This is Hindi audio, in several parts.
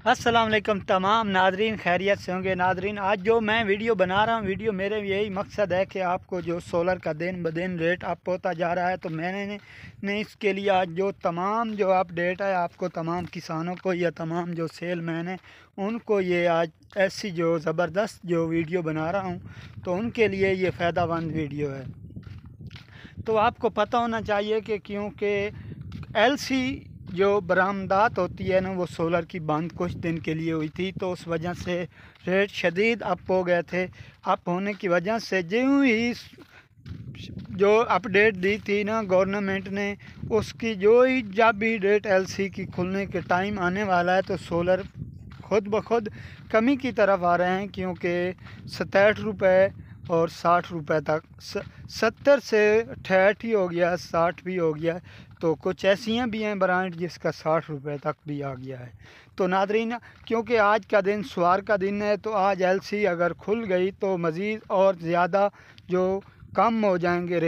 अस्सलाम वालेकुम तमाम नादरीन, खैरियत से होंगे नादरीन। आज जो मैं वीडियो बना रहा हूँ, वीडियो मेरे यही मकसद है कि आपको जो सोलर का दिन ब दिन रेट अप होता जा रहा है, तो मैंने इसके लिए आज जो तमाम जो अपडेट है आपको तमाम किसानों को या तमाम जो सेलमैन है उनको ये आज ऐसी जो ज़बरदस्त जो वीडियो बना रहा हूँ, तो उनके लिए ये फ़ायदामंद वीडियो है। तो आपको पता होना चाहिए कि क्योंकि एलसी जो बरामदात होती है ना, वो सोलर की बंद कुछ दिन के लिए हुई थी, तो उस वजह से रेट शदीद अप हो गए थे। अप होने की वजह से जो ही जो अपडेट दी थी ना गवर्नमेंट ने, उसकी जब भी रेट एलसी की खुलने के टाइम आने वाला है, तो सोलर खुद ब खुद कमी की तरफ आ रहे हैं, क्योंकि 67 रुपये और 60 रुपये तक 70 से 68 ही हो गया, 60 भी हो गया। तो कुछ ऐसियाँ भी हैं ब्रांड जिसका 60 रुपये तक भी आ गया है। तो नादरीन, क्योंकि आज का दिन सवार का दिन है, तो आज एलसी अगर खुल गई तो मज़ीद और ज़्यादा जो कम हो जाएंगे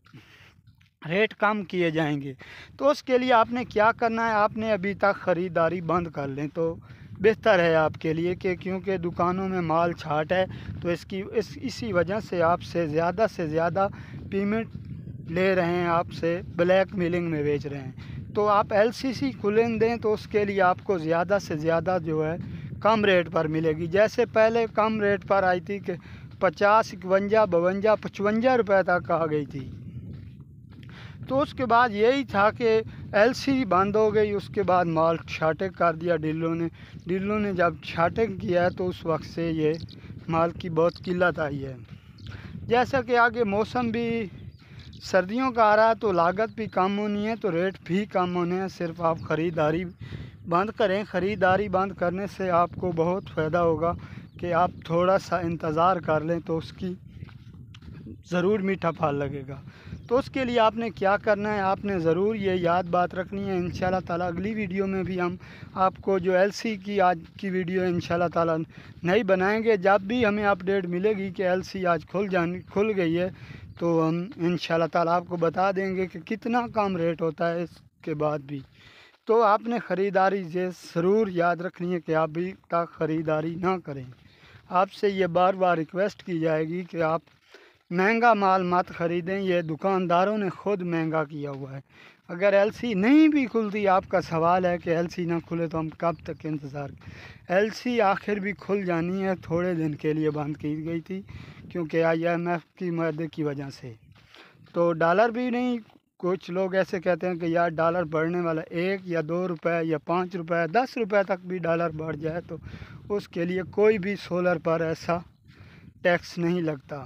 रेट कम किए जाएंगे। तो उसके लिए आपने क्या करना है, आपने अभी तक ख़रीदारी बंद कर लें तो बेहतर है आपके लिए, कि क्योंकि दुकानों में माल छाट है, तो इसी वजह से आपसे ज़्यादा पेमेंट ले रहे हैं, आपसे ब्लैक मेलिंग में बेच रहे हैं। तो आप एलसीसी खुलें दें तो उसके लिए आपको ज़्यादा से ज़्यादा जो है कम रेट पर मिलेगी। जैसे पहले कम रेट पर आई थी कि 50, 51, 52, 55 रुपये तक आ गई थी। तो उसके बाद यही था कि एलसी बंद हो गई, उसके बाद माल छाटे कर दिया डीलरों ने जब छाटे किया है, तो उस वक्त से ये माल की बहुत किल्लत आई है। जैसा कि आगे मौसम भी सर्दियों का आ रहा है, तो लागत भी कम होनी है, तो रेट भी कम होने हैं। सिर्फ आप ख़रीदारी बंद करें। ख़रीदारी बंद करने से आपको बहुत फ़ायदा होगा कि आप थोड़ा सा इंतज़ार कर लें, तो उसकी ज़रूर मीठा फल लगेगा। तो उसके लिए आपने क्या करना है, आपने ज़रूर ये याद बात रखनी है। इंशाल्लाह ताला अगली वीडियो में भी हम आपको जो एलसी की आज की वीडियो इंशाल्लाह ताला नहीं बनाएंगे। जब भी हमें अपडेट मिलेगी कि एलसी आज खुल गई है, तो हम इंशाल्लाह ताला आपको बता देंगे कि कितना कम रेट होता है इसके बाद भी। तो आपने ख़रीदारी ये ज़रूर याद रखनी है कि आप भी तक ख़रीदारी ना करें। आपसे ये बार बार रिक्वेस्ट की जाएगी कि आप महंगा माल मत ख़रीदें, ये दुकानदारों ने ख़ुद महंगा किया हुआ है। अगर एलसी नहीं भी खुलती, आपका सवाल है कि एलसी ना खुले तो हम कब तक इंतज़ार। एलसी आखिर भी खुल जानी है, थोड़े दिन के लिए बंद की गई थी क्योंकि IMF की मदद की वजह से। तो डॉलर भी नहीं, कुछ लोग ऐसे कहते हैं कि यार डॉलर बढ़ने वाला, 1 या 2 रुपये या 5 रुपये 10 रुपये तक भी डॉलर बढ़ जाए, तो उसके लिए कोई भी सोलर पर ऐसा टैक्स नहीं लगता।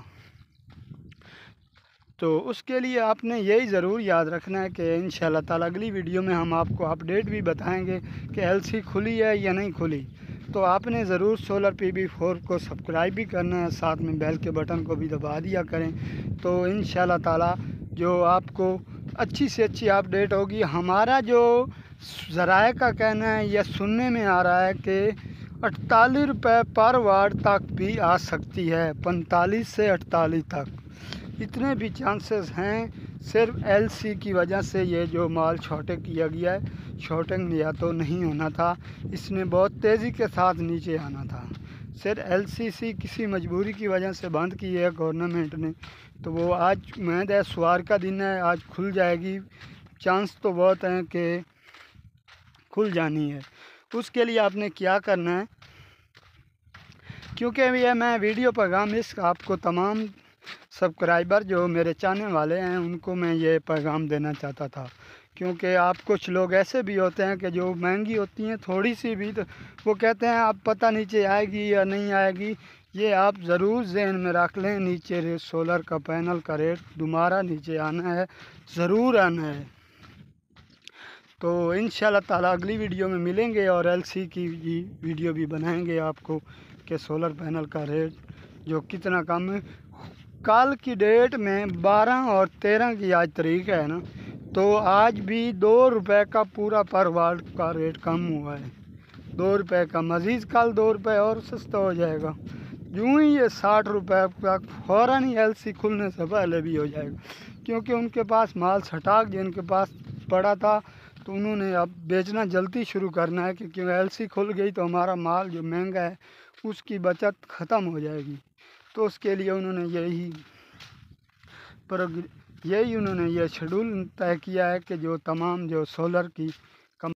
तो उसके लिए आपने यही ज़रूर याद रखना है कि इंशाल्लाह ताला अगली वीडियो में हम आपको अपडेट भी बताएंगे कि एलसी खुली है या नहीं खुली। तो आपने ज़रूर सोलर PB4 को सब्सक्राइब भी करना है, साथ में बेल के बटन को भी दबा दिया करें। तो इंशाल्लाह ताला जो आपको अच्छी से अच्छी अपडेट होगी। हमारा जो ज़राए का कहना है या सुनने में आ रहा है कि 48 रुपये पर वाट तक भी आ सकती है, 45 से 48 तक, इतने भी चांसेस हैं। सिर्फ एलसी की वजह से ये जो माल शॉर्टेज किया गया है, शॉर्टेज या तो नहीं होना था, इसने बहुत तेज़ी के साथ नीचे आना था। सिर्फ एलसीसी किसी मजबूरी की वजह से बंद की है गवर्नमेंट ने, तो वो आज उम्मीद है सवार का दिन है, आज खुल जाएगी। चांस तो बहुत हैं कि खुल जानी है। उसके लिए आपने क्या करना है, क्योंकि ये मैं वीडियो पैगाम इस आपको तमाम सब्सक्राइबर जो मेरे चाहने वाले हैं उनको मैं ये पैगाम देना चाहता था, क्योंकि आप कुछ लोग ऐसे भी होते हैं कि जो महंगी होती हैं थोड़ी सी भी, तो वो कहते हैं अब पता नीचे आएगी या नहीं आएगी। ये आप ज़रूर जहन में रख लें, नीचे सोलर का पैनल का रेट दोबारा नीचे आना है, ज़रूर आना है। तो इंशाल्लाह ताला अगली वीडियो में मिलेंगे और एलसी की वीडियो भी बनाएंगे आपको कि सोलर पैनल का रेट जो कितना कम है। कल की डेट में 12 और 13 की आज तारीख है ना, तो आज भी 2 रुपये का पूरा पर वाट का रेट कम हुआ है, 2 रुपये का। मज़ीद कल 2 रुपये और सस्ता हो जाएगा। यूँ ही ये 60 रुपये का फ़ौरन ही एलसी खुलने से पहले भी हो जाएगा, क्योंकि उनके पास माल छटाक जिनके पास पड़ा था, तो उन्होंने अब बेचना जल्दी शुरू करना है, क्योंकि एलसी खुल गई तो हमारा माल जो महंगा है उसकी बचत ख़त्म हो जाएगी। तो उसके लिए उन्होंने यही उन्होंने ये शेड्यूल तय किया है कि जो तमाम जो सोलर की